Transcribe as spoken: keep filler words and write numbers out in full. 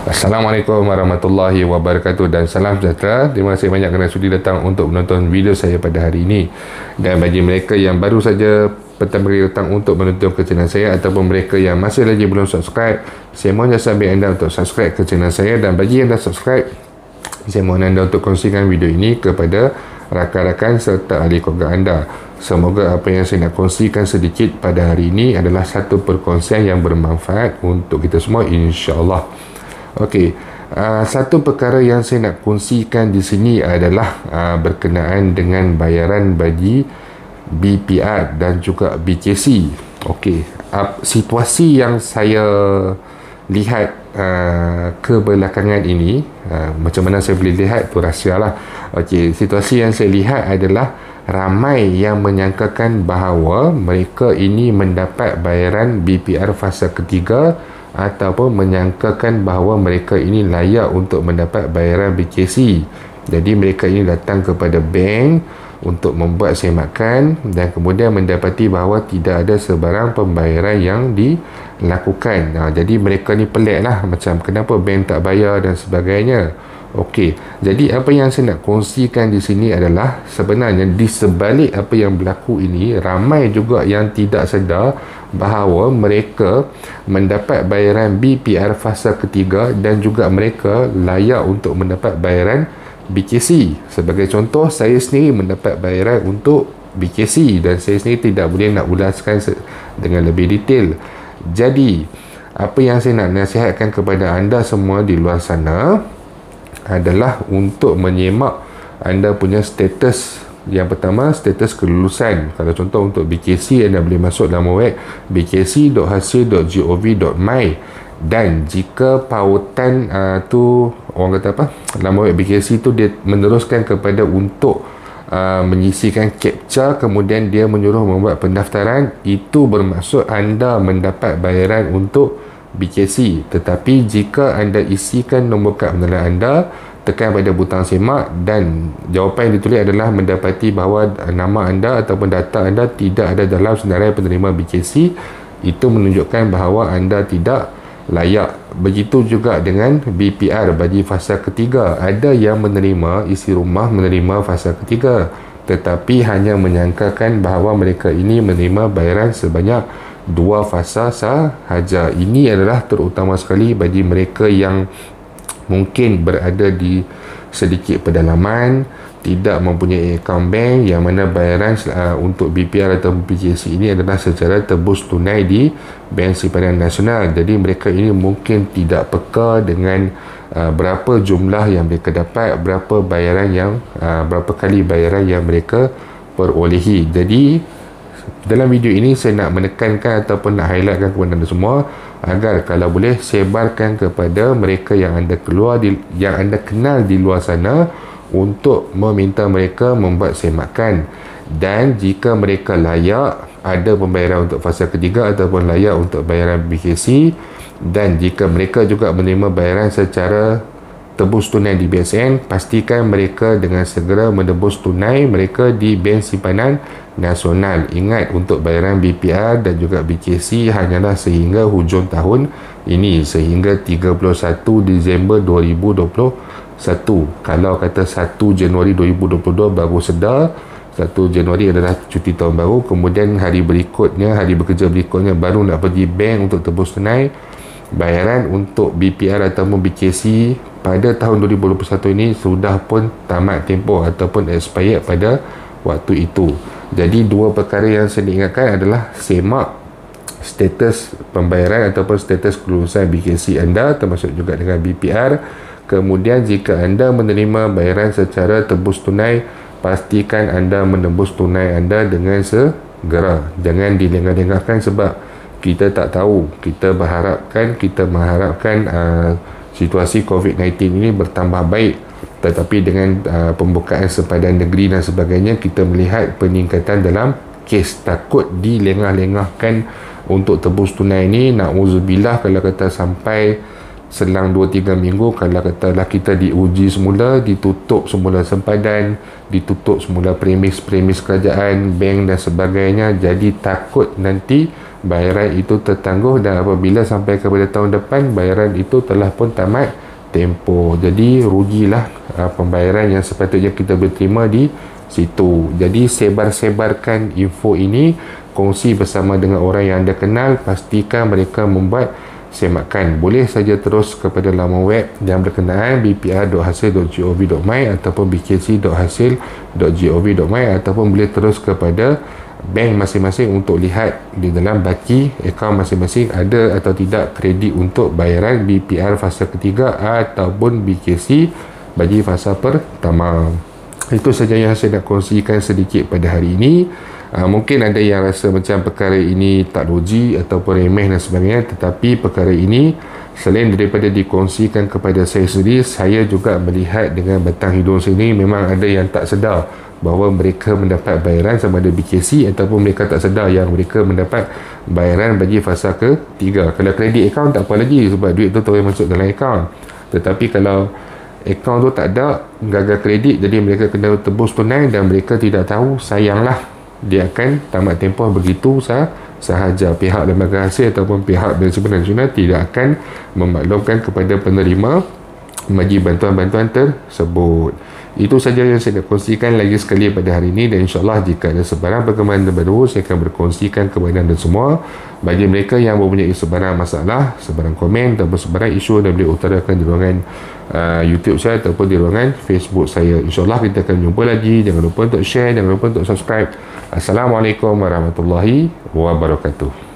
Assalamualaikum warahmatullahi wabarakatuh dan salam sejahtera. Terima kasih banyak kerana sudi datang untuk menonton video saya pada hari ini. Dan bagi mereka yang baru saja pertama kali datang untuk menonton ke channel saya ataupun mereka yang masih lagi belum subscribe, saya mohon jasa ambil anda untuk subscribe ke channel saya. Dan bagi yang dah subscribe, saya mohon anda untuk kongsikan video ini kepada rakan-rakan serta ahli keluarga anda. Semoga apa yang saya nak kongsikan sedikit pada hari ini adalah satu perkongsian yang bermanfaat untuk kita semua, insya-Allah. Okey, uh, satu perkara yang saya nak kongsikan di sini adalah uh, berkenaan dengan bayaran bagi B P R dan juga B K C. Okey, uh, situasi yang saya lihat uh, kebelakangan ini, uh, macam mana saya boleh lihat tu rahsialah. Okey, situasi yang saya lihat adalah ramai yang menyangkakan bahawa mereka ini mendapat bayaran B P R fasa ketiga ataupun menyangkakan bahawa mereka ini layak untuk mendapat bayaran B K C. Jadi mereka ini datang kepada bank untuk membuat semakan dan kemudian mendapati bahawa tidak ada sebarang pembayaran yang dilakukan. Nah, jadi mereka ni pelik lah, macam kenapa bank tak bayar dan sebagainya. Okey, jadi apa yang saya nak kongsikan di sini adalah sebenarnya di sebalik apa yang berlaku ini, ramai juga yang tidak sedar bahawa mereka mendapat bayaran B P R fasa ketiga dan juga mereka layak untuk mendapat bayaran B K C. Sebagai contoh, saya sendiri mendapat bayaran untuk B K C dan saya sendiri tidak boleh nak ulaskan dengan lebih detail. Jadi, apa yang saya nak nasihatkan kepada anda semua di luar sana adalah untuk menyemak anda punya status. Yang pertama, status kelulusan. Kalau contoh untuk B K C, anda boleh masuk dalam web b k c dot hasil dot gov dot my. Dan jika pautan uh, tu orang kata apa, dalam web B K C tu dia meneruskan kepada untuk uh, menyisikan captcha, kemudian dia menyuruh membuat pendaftaran, itu bermaksud anda mendapat bayaran untuk B K C. Tetapi jika anda isikan nombor kad pengenalan anda, tekan pada butang semak dan jawapan yang ditulis adalah mendapati bahawa nama anda ataupun data anda tidak ada dalam senarai penerima B K C, itu menunjukkan bahawa anda tidak layak. Begitu juga dengan B P R bagi fasa ketiga. Ada yang menerima, isi rumah menerima fasa ketiga, tetapi hanya menyangkakan bahawa mereka ini menerima bayaran sebanyak dua fasa sahaja. Ini adalah terutama sekali bagi mereka yang mungkin berada di sedikit pedalaman, tidak mempunyai akaun bank, yang mana bayaran uh, untuk B P R atau B K C ini adalah secara tebus tunai di Bank Simpanan Nasional. Jadi mereka ini mungkin tidak peka dengan uh, berapa jumlah yang mereka dapat, berapa bayaran yang uh, berapa kali bayaran yang mereka perolehi. Jadi dalam video ini saya nak menekankan ataupun nak highlightkan kepada anda semua agar kalau boleh sebarkan kepada mereka yang anda keluar di, yang anda kenal di luar sana untuk meminta mereka membuat semakan. Dan jika mereka layak ada pembayaran untuk fasa ketiga ataupun layak untuk bayaran B K C, dan jika mereka juga menerima bayaran secara tebus tunai di B S N, pastikan mereka dengan segera menebus tunai mereka di Bank Simpanan Nasional. Ingat, untuk bayaran B P R dan juga B K C hanyalah sehingga hujung tahun ini, sehingga tiga puluh satu Disember dua ribu dua puluh satu. Kalau kata satu Januari dua ribu dua puluh dua baru sedar, satu Januari adalah cuti tahun baru, kemudian hari berikutnya, hari bekerja berikutnya baru nak pergi bank untuk tebus tunai bayaran untuk B P R ataupun B K C pada tahun dua ribu dua puluh satu ini sudah pun tamat tempoh ataupun expired pada waktu itu. Jadi dua perkara yang saya ingatkan adalah semak status pembayaran ataupun status kelulusan B K C anda, termasuk juga dengan B P R. Kemudian jika anda menerima bayaran secara tebus tunai, pastikan anda menebus tunai anda dengan segera. Jangan dilengah-lengahkan sebab kita tak tahu. Kita berharapkan, kita mengharapkan uh, situasi covid sembilan belas ini bertambah baik, tetapi dengan uh, pembukaan sempadan negeri dan sebagainya, kita melihat peningkatan dalam kes. Takut dilengah-lengahkan untuk tebus tunai ini, na'udzubillah, kalau kata sampai selang dua tiga minggu, kalau katalah kita diuji semula, ditutup semula sempadan, ditutup semula premis-premis kerajaan, bank dan sebagainya, jadi takut nanti bayaran itu tertangguh, dan apabila sampai kepada tahun depan bayaran itu telah pun tamat tempoh. Jadi rugilah uh, pembayaran yang sepatutnya kita berterima di situ. Jadi sebar-sebarkan info ini, kongsi bersama dengan orang yang anda kenal, pastikan mereka membuat semakan. Boleh saja terus kepada laman web yang berkenaan b p r dot hasil dot gov dot my ataupun b k c dot hasil dot gov dot my, ataupun boleh terus kepada bank masing-masing untuk lihat di dalam baki akaun masing-masing ada atau tidak kredit untuk bayaran B P R fasa ketiga ataupun B K C bagi fasa pertama. Itu saja yang saya nak kongsikan sedikit pada hari ini. Uh, mungkin ada yang rasa macam perkara ini tak logi ataupun remeh dan sebagainya, tetapi perkara ini selain daripada dikongsikan kepada saya sendiri, saya juga melihat dengan batang hidung sini memang ada yang tak sedar bahawa mereka mendapat bayaran sama ada B K C, ataupun mereka tak sedar yang mereka mendapat bayaran bagi fasa ketiga. Kalau kredit akaun tak apa lagi, sebab duit tu terus masuk dalam akaun. Tetapi kalau akaun tu tak ada, gagal kredit, jadi mereka kena tebus tunai dan mereka tidak tahu, sayanglah dia akan tamat tempoh begitu sah sahaja. Pihak lembaga hasil ataupun pihak Manajemen Nasional tidak akan memaklumkan kepada penerima bagi bantuan-bantuan tersebut. Itu saja yang saya nak kongsikan lagi sekali pada hari ini, dan insyaAllah jika ada sebarang perkembangan terbaru, saya akan berkongsikan kepada anda semua. Bagi mereka yang mempunyai sebarang masalah, sebarang komen ataupun sebarang isu, dan boleh utarakan di ruangan uh, YouTube saya ataupun di ruangan Facebook saya. InsyaAllah kita akan jumpa lagi. Jangan lupa untuk share, jangan lupa untuk subscribe. Assalamualaikum warahmatullahi wabarakatuh.